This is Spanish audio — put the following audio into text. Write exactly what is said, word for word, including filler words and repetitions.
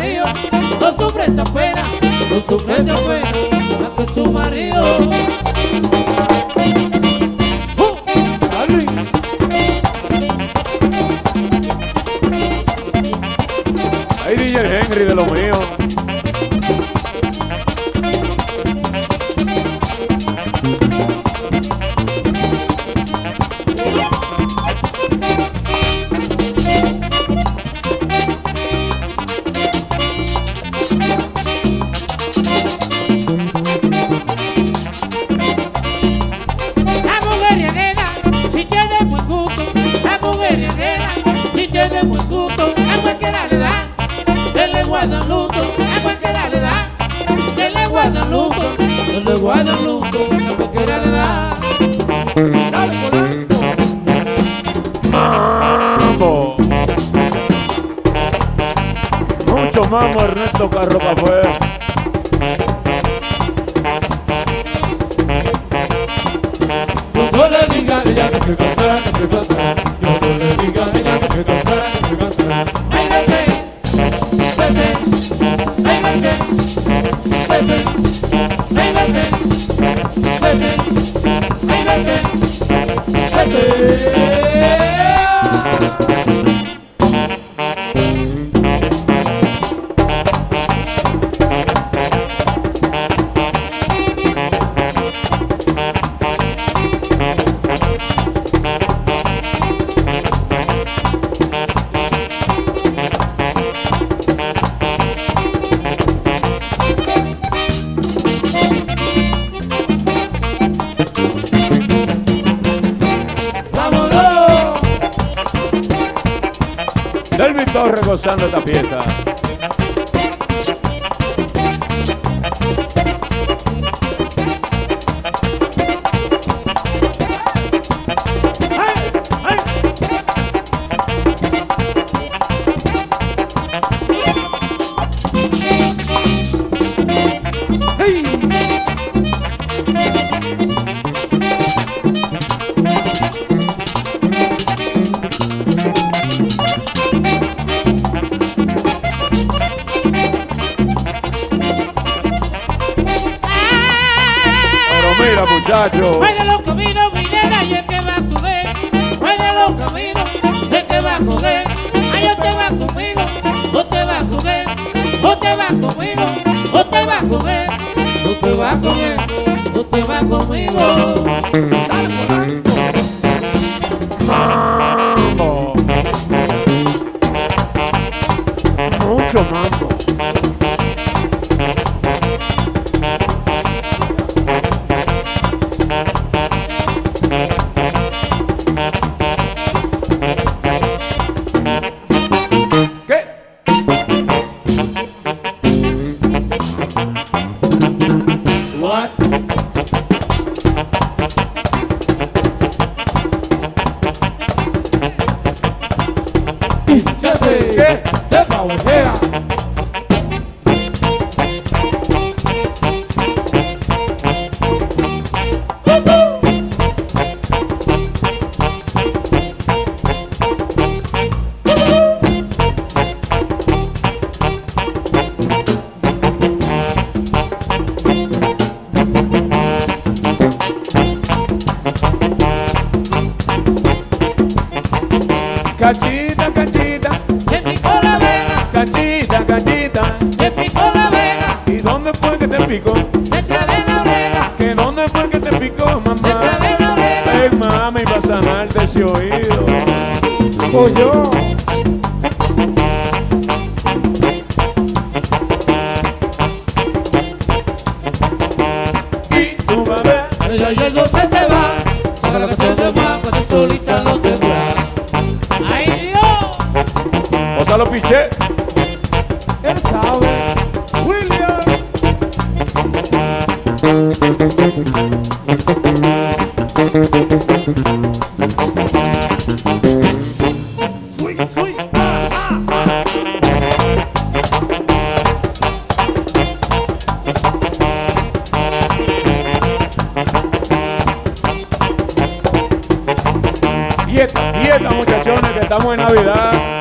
marido, no sufre esa pena, no sufre esa pena, con su marido. Uh, Ahí D J Henry de lo mío. Tiene buen gusto, a cualquiera le da, que le guardan luto, a cualquiera le da, que le guardan luto, que le guardan luto, a cualquiera le da. Dale, Polanco. Mambo. Mucho mambo, Ernesto Carro Café. No le diga a ella que estoy cansada, que estoy cansada. Yo no le diga a ella que estoy cansada, que estoy cansada. Ay, vete, vete, ay, vete, vete, ay, vete, vete, ay, vete, vete. Delvin Torres gozando esta fiesta. Mira, muchachos. Muere los caminos, mi nena, y el que va a coger. Muere los caminos, el que va a coger. Ay, o te va conmigo, o te va a coger. O te va conmigo, o te va a coger. O te va a coger, o te va conmigo. Dale, Polanco. Mambo. Mucho mambo. What? Ya sé, ¿qué? De pavojea. Cachita, cachita, Te picó la vena, cachita, cachita. te picó la vena, ¿Y dónde fue que te picó? detrás de la oreja, ¿Que dónde fue que te picó, mamá? detrás de la oreja. Ay, mami, para sanarte ese oído. Pollo. Sí, tu bebé. Ella y el dos se te va, saca lo que te demás, cuando solita no tendrá. ¡Ay, Dios! O sea, lo piché. Él sabe. William. Fui, fui, ah, ah, ah. Fiesta, fiesta, muchachones, que estamos en Navidad.